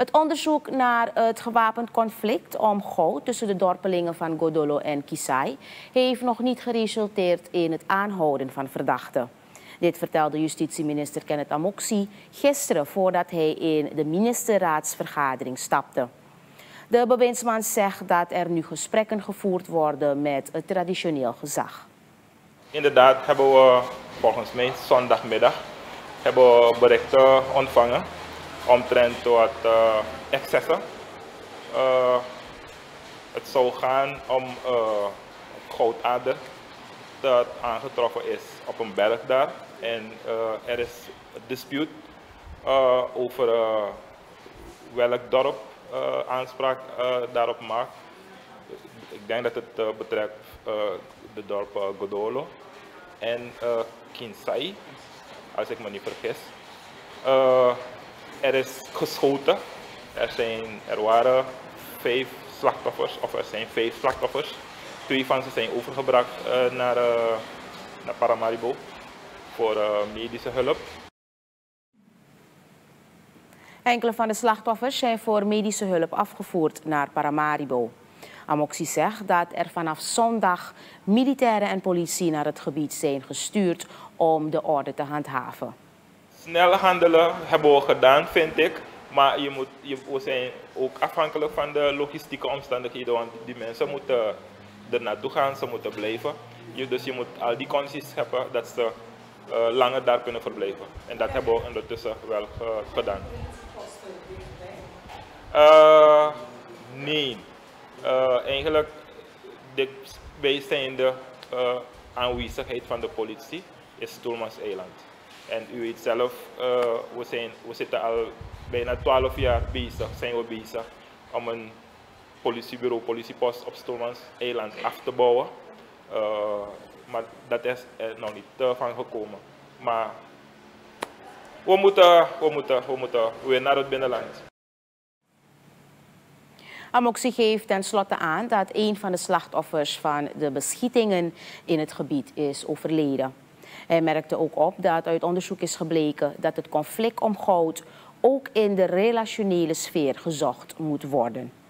Het onderzoek naar het gewapend conflict om goud tussen de dorpelingen van Godolo en Kisai heeft nog niet geresulteerd in het aanhouden van verdachten. Dit vertelde justitieminister Kenneth Amoxi gisteren voordat hij in de ministerraadsvergadering stapte. De bewindsman zegt dat er nu gesprekken gevoerd worden met het traditioneel gezag. Inderdaad hebben we volgens mij zondagmiddag berichten ontvangen omtrent wat excessen. Het zou gaan om goudader dat aangetroffen is op een berg daar. En er is een dispuut over welk dorp aanspraak daarop maakt. Ik denk dat het betreft de dorp Godolo en Kinsai, als ik me niet vergis. Er is geschoten. Er waren 5 slachtoffers, of er zijn 5 slachtoffers. 2 van ze zijn overgebracht naar Paramaribo voor medische hulp. Enkele van de slachtoffers zijn voor medische hulp afgevoerd naar Paramaribo. Amoxi zegt dat er vanaf zondag militairen en politie naar het gebied zijn gestuurd om de orde te handhaven. Snel handelen hebben we gedaan, vind ik. Maar we zijn ook afhankelijk van de logistieke omstandigheden, want die mensen moeten er naartoe gaan, ze moeten blijven. Dus je moet al die condities hebben dat ze langer daar kunnen verblijven. En dat hebben we ondertussen wel gedaan. Nee. Eigenlijk de bijzijnde aanwezigheid van de politie is Stoelmanseiland. En u weet zelf, we zitten al bijna 12 jaar bezig om een politiebureau, politiepost op Stoelmanseiland af te bouwen. Maar dat is er nog niet van gekomen. Maar we moeten weer naar het binnenland. Amoxi geeft tenslotte aan dat een van de slachtoffers van de beschietingen in het gebied is overleden. Hij merkte ook op dat uit onderzoek is gebleken dat het conflict om goud ook in de relationele sfeer gezocht moet worden.